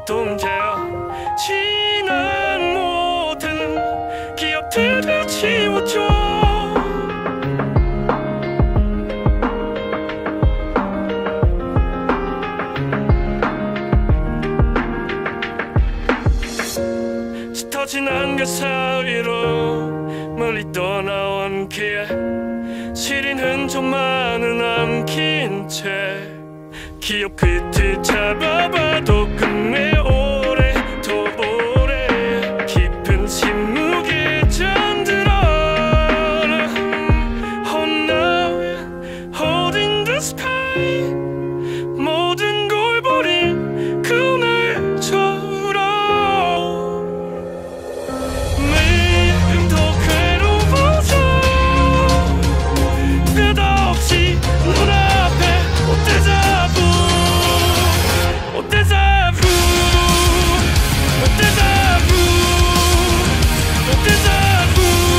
눈동자야. 지난 모든 기억들을 지워줘. 짙어진 안개 사이로 멀리 떠나온 길, 시린 흔적만은 남긴 채 기억 끝을 잡아봐도 끝내 오래 더 오래 깊은 침묵에 잠들어. Oh now holding the sky, 모든 걸 버린 그날처럼 매일 더 괴로워져. 끝없이 눈앞에 데자부, 데자부, 데자부, 데자부.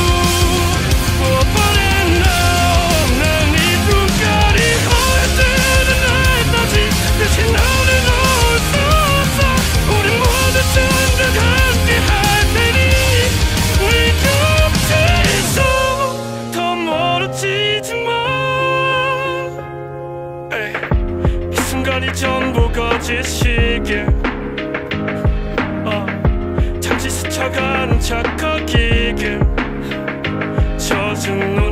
But now 난 이 눈깔이 허해지는 날까지 다시 나를 놓을 수 없어. 우리 모두 생각 함께 할 테니 우리 곁에서 더 멀어지지만 이 순간이 전부 거짓이길. 잠시 스쳐가는 착각이길. 젖은 눈